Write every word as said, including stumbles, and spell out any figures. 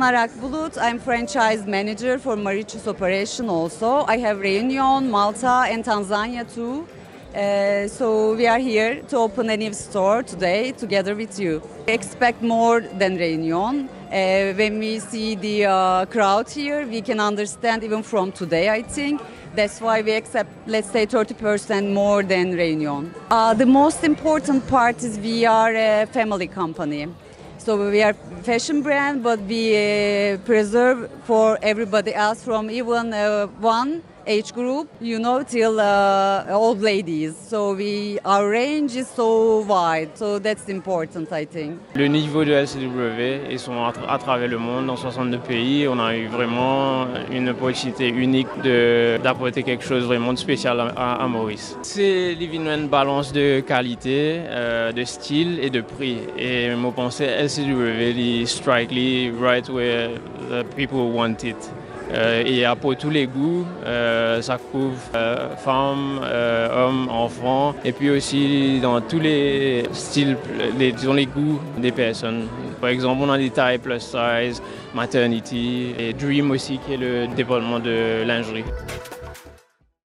Pınar Akbulut. I'm franchise manager for Mauritius operation also. I have Reunion, Malta and Tanzania too. Uh, so we are here to open a new store today together with you. Expect more than Reunion. Uh, when we see the uh, crowd here, we can understand even from today, I think. That's why we accept, let's say, thirty percent more than Reunion. Uh, the most important part is we are a family company. So we are fashion brand, but we uh, preserve for everybody else from even uh, one age group, you know, till uh, old ladies. So we, our range is so wide. So that's important, I think. Le niveau de L C W, ils sont à, tra à travers le monde, dans soixante-deux pays. On a eu vraiment une opportunité unique d'apporter quelque chose vraiment de spécial à, à Maurice. C'est une balance de qualité, euh, de style et de prix. Et je pense que L C W est strikely right where the people want it. Euh, et pour tous les goûts, euh, ça couvre euh, femmes, euh, hommes, enfants, et puis aussi dans tous les styles, les, dans les goûts des personnes. Par exemple, on a des tailles plus size, maternity, et Dream aussi qui est le développement de lingerie.